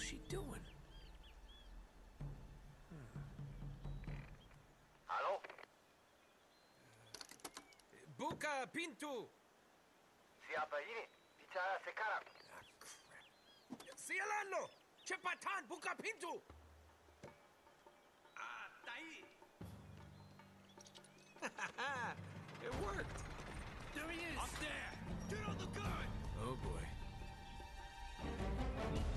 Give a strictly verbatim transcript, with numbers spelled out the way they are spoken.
she doing? Alô? Buka Pinto! Si Abaini? Bicara sekarang. Ah, crap. Sialano! Chepatan Buka Pinto! Ah, Tahi! It worked! There he is! Up there! Get on the gun! Oh boy.